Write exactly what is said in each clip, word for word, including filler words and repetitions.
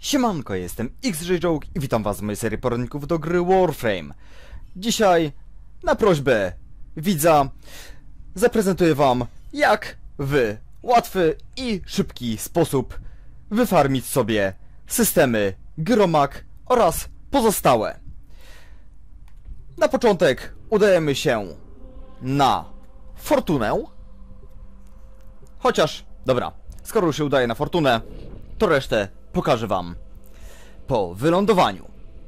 Siemanko, jestem X J Joke i witam was w mojej serii poradników do gry Warframe. Dzisiaj, na prośbę widza, zaprezentuję wam, jak w łatwy i szybki sposób wyfarmić sobie systemy Gyromak oraz pozostałe. Na początek udajemy się na Fortunę. Chociaż, dobra, skoro już się udaje na Fortunę, to resztę pokażę wam po wylądowaniu.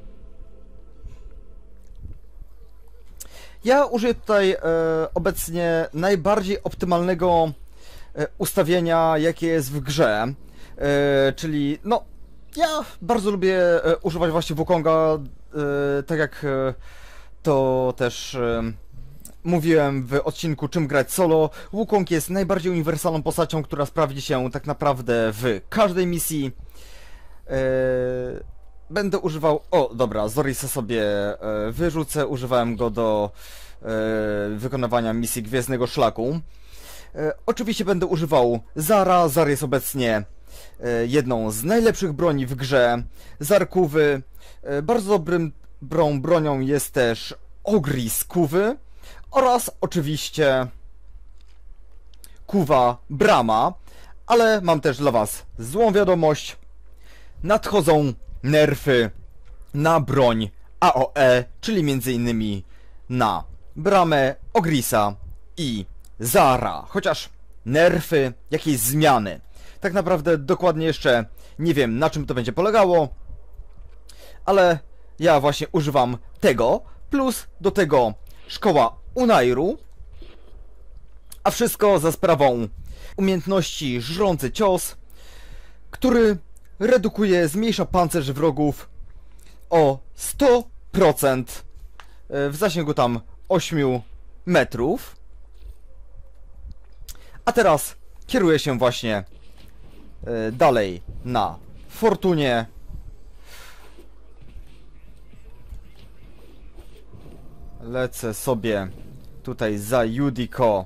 Ja użyję tutaj e, obecnie najbardziej optymalnego e, ustawienia, jakie jest w grze. E, czyli, no, ja bardzo lubię e, używać właśnie Wukonga, e, tak jak e, to też e, mówiłem w odcinku Czym grać solo. Wukong jest najbardziej uniwersalną postacią, która sprawdzi się tak naprawdę w każdej misji. Yy, będę używał... O, dobra, Zorisa sobie yy, wyrzucę. Używałem go do yy, wykonywania misji Gwiezdnego Szlaku. Yy, oczywiście będę używał Zara. Zar jest obecnie yy, jedną z najlepszych broni w grze. Zarkuwy. Yy, bardzo dobrym brą, bronią jest też Ogris Kuwy. Oraz oczywiście Kuwa Brama. Ale mam też dla was złą wiadomość. Nadchodzą nerfy na broń A O E, czyli między innymi na Bramę, Ogrisa i Zara. Chociaż nerfy, jakieś zmiany. Tak naprawdę dokładnie jeszcze nie wiem, na czym to będzie polegało, ale ja właśnie używam tego, plus do tego szkoła Unairu, a wszystko za sprawą umiejętności Żrący Cios, który redukuje, zmniejsza pancerz wrogów o sto procent w zasięgu tam ośmiu metrów. A teraz kieruję się właśnie dalej na Fortunie. Lecę sobie tutaj za Yudiko.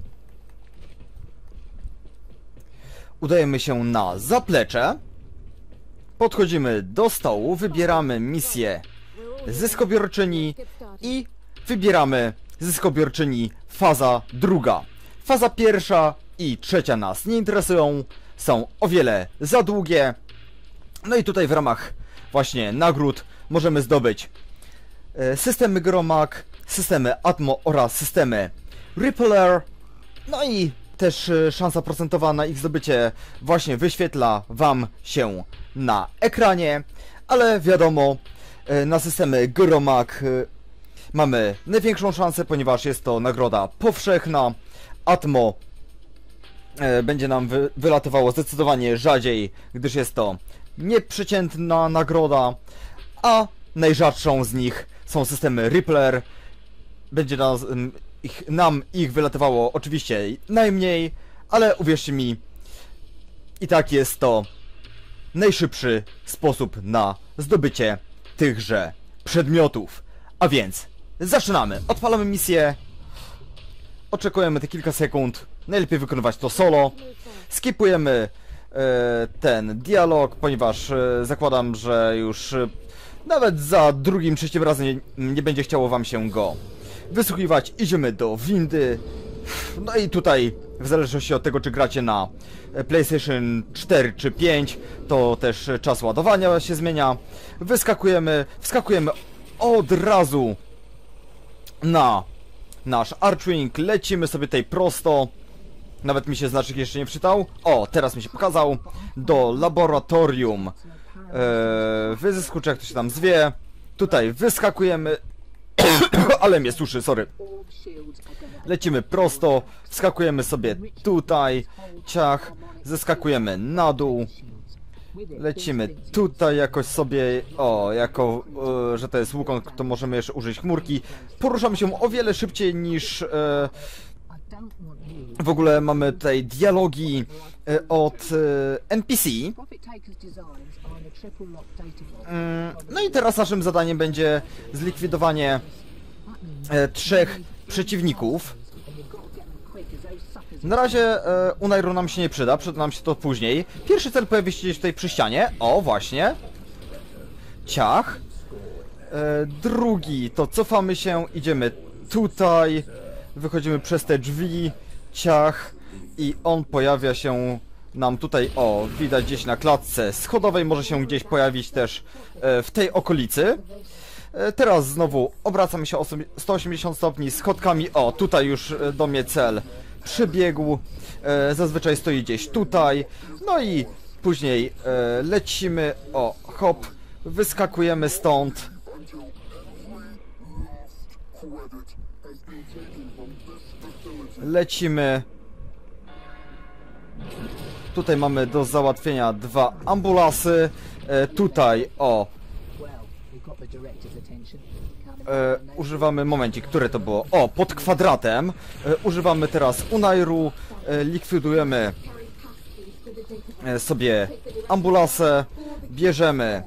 Udajemy się na zaplecze. Podchodzimy do stołu, wybieramy misję zyskobiorczyni i wybieramy zyskobiorczyni faza druga. Faza pierwsza i trzecia nas nie interesują, są o wiele za długie. No i tutaj w ramach właśnie nagród możemy zdobyć systemy Gyromak, systemy Atmo oraz systemy Rippler. No i też szansa procentowa na ich zdobycie właśnie wyświetla wam się na ekranie, ale wiadomo, na systemy Gyromak mamy największą szansę, ponieważ jest to nagroda powszechna. Atmo będzie nam wy wylatywało zdecydowanie rzadziej, gdyż jest to nieprzeciętna nagroda, a najrzadszą z nich są systemy Rippler. Będzie nas, ich, nam ich wylatywało oczywiście najmniej, ale uwierzcie mi, i tak jest to najszybszy sposób na zdobycie tychże przedmiotów. A więc zaczynamy. Odpalamy misję. Oczekujemy te kilka sekund. Najlepiej wykonywać to solo. Skipujemy e, ten dialog, ponieważ e, zakładam, że już e, nawet za drugim, trzecim razem nie, nie będzie chciało wam się go wysłuchiwać. Idziemy do windy. No i tutaj, w zależności od tego, czy gracie na PlayStation cztery czy pięć, to też czas ładowania się zmienia. Wyskakujemy, wskakujemy od razu na nasz Archwing. Lecimy sobie tutaj prosto. Nawet mi się znacznik jeszcze nie wczytał. O, teraz mi się pokazał. Do laboratorium eee, wyzysku, czy jak to się tam zwie. Tutaj wyskakujemy. Ale mnie suszy, sorry. Lecimy prosto, wskakujemy sobie tutaj, ciach, zeskakujemy na dół. Lecimy tutaj jakoś sobie, o, jako, e, że to jest Wukong, to możemy jeszcze użyć chmurki. Poruszamy się o wiele szybciej niż... E, w ogóle mamy tutaj dialogi e, od e, N P C. Mm, no i teraz naszym zadaniem będzie zlikwidowanie e, trzech przeciwników. Na razie e, Unairu nam się nie przyda, przyda nam się to później. Pierwszy cel pojawi się gdzieś tutaj przy ścianie. O, właśnie. Ciach. E, drugi, to cofamy się, idziemy tutaj. Wychodzimy przez te drzwi. Ciach. I on pojawia się nam tutaj, o, widać gdzieś na klatce schodowej. Może się gdzieś pojawić też e, w tej okolicy. E, teraz znowu obracamy się o sto osiemdziesiąt stopni schodkami. O, tutaj już do mnie cel przybiegł. E, zazwyczaj stoi gdzieś tutaj. No i później e, lecimy. O, hop. Wyskakujemy stąd. Lecimy. Tutaj mamy do załatwienia dwa ambulansy. E, tutaj, o. E, używamy, momencik, które to było? O, pod kwadratem. E, używamy teraz Unairu. E, likwidujemy e, sobie ambulansę. Bierzemy e,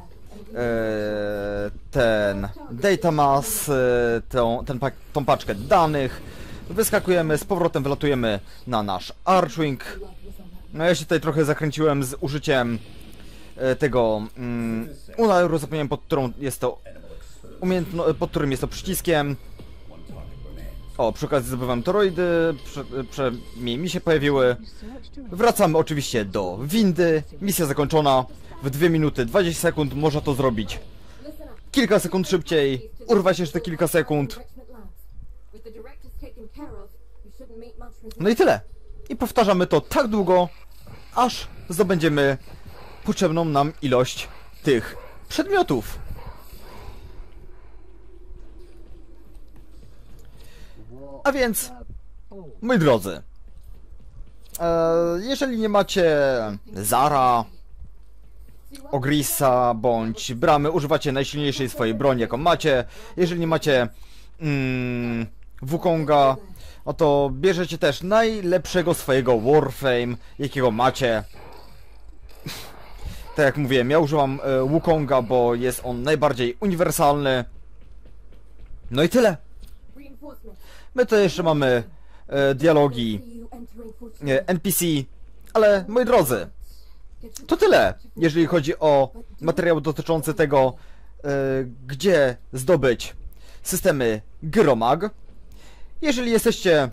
ten Datamas, e, tą, ten, tą paczkę danych. Wyskakujemy, z powrotem wylatujemy na nasz Archwing. No ja się tutaj trochę zakręciłem z użyciem e, tego mm, Unairu, zapomniałem pod którą jest to umiejętno pod którym jest to przyciskiem. O, przy okazji zdobywam toroidy, przynajmniej mi się pojawiły. Wracamy oczywiście do windy. Misja zakończona w dwie minuty dwadzieścia sekund. Można to zrobić kilka sekund szybciej. Urwać jeszcze kilka sekund. No i tyle. I powtarzamy to tak długo, aż zdobędziemy potrzebną nam ilość tych przedmiotów. A więc, moi drodzy, e, jeżeli nie macie Zara, Ogrisa bądź Bramy, używacie najsilniejszej swojej broni, jaką macie. Jeżeli nie macie mm, Wukonga, no to bierzecie też najlepszego swojego Warframe, jakiego macie. Tak jak mówiłem, ja używam e, Wukonga, bo jest on najbardziej uniwersalny. No i tyle. My to jeszcze mamy e, dialogi e, N P C, ale moi drodzy, to tyle, jeżeli chodzi o materiał dotyczący tego, e, gdzie zdobyć systemy Gyromag. Jeżeli jesteście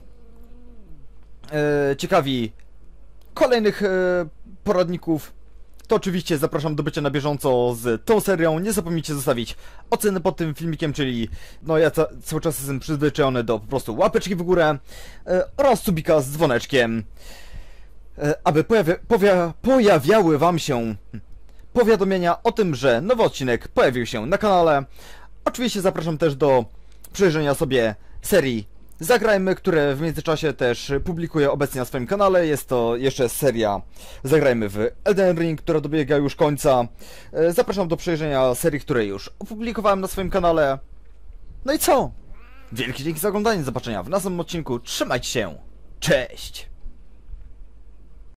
e, ciekawi kolejnych e, poradników, to oczywiście zapraszam do bycia na bieżąco z tą serią. Nie zapomnijcie zostawić oceny pod tym filmikiem, czyli no ja ca cały czas jestem przyzwyczajony do po prostu łapeczki w górę e, oraz subika z dzwoneczkiem, e, aby pojawia powia pojawiały wam się powiadomienia o tym, że nowy odcinek pojawił się na kanale. Oczywiście zapraszam też do przejrzenia sobie serii Zagrajmy, które w międzyczasie też publikuję obecnie na swoim kanale. Jest to jeszcze seria Zagrajmy w Elden Ring, która dobiega już końca. Zapraszam do przejrzenia serii, które już opublikowałem na swoim kanale. No i co? Wielkie dzięki za oglądanie, do zobaczenia w następnym odcinku. Trzymajcie się, cześć!